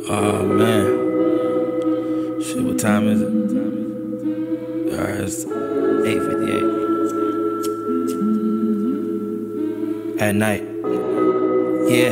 Oh man. Shit, what time is it? Alright, it's 8:58. At night. Yeah.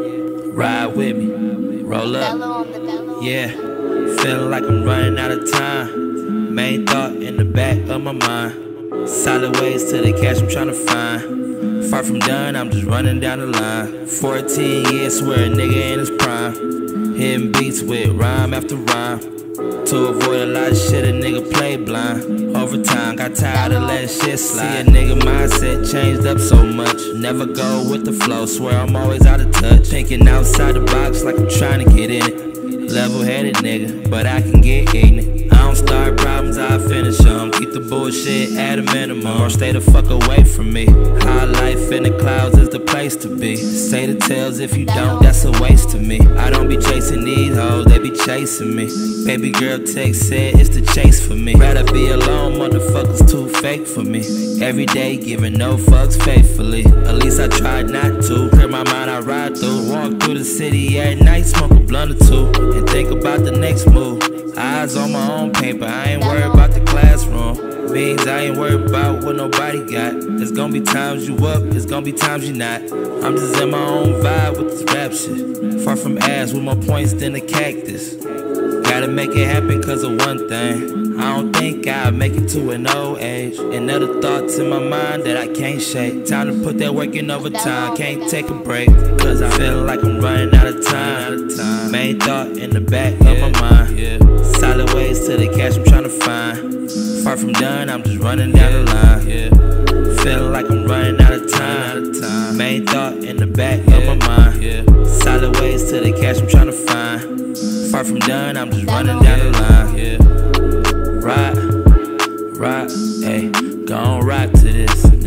Ride with me. Roll up. Yeah. Feeling like I'm running out of time. Main thought in the back of my mind. Solid ways to the cash I'm tryna find. Far from done, I'm just running down the line. 14 years, swear a nigga in his prime. Hitting beats with rhyme after rhyme. To avoid a lot of shit, a nigga play blind. Over time, got tired of letting shit slide. See a nigga mindset changed up so much. Never go with the flow, swear I'm always out of touch. Thinking outside the box like I'm trying to get in it. Level-headed nigga, but I can get ignorant. I don't start problems, I finish them. Keep the bullshit at a minimum, or stay the fuck away from me. High life in the clouds is the place to be. Say the tales if you don't, that's a waste to me. I don't be chasing these hoes, they be chasing me. Baby girl text said it's the chase for me. Rather be alone, motherfuckers too fake for me. Every day giving no fucks faithfully. At least I tried not to. Clear my mind, I ride through. Walk through the city at night, smoke a blunt or two, and think about the next move. Eyes on my own paper, I ain't worried about the classroom. Means I ain't worried about what nobody got. There's gonna be times you up, there's gonna be times you not. I'm just in my own vibe with this rap shit. Far from ass with more points than a cactus. Gotta make it happen cause of one thing. I don't think I'll make it to an old age. And other thoughts in my mind that I can't shake. Time to put that work in overtime, can't take a break. Cause I feel like I'm running out of time. Main thought in the back of my mind. Solid ways to the cash I'm tryna find. Far from done, I'm just running down the line. Feeling like I'm running out of time. Main thought in the back of my mind. Solid ways to the cash I'm tryna find. Far from done, I'm just running down the line. Rock, ayy, gon' rock to this.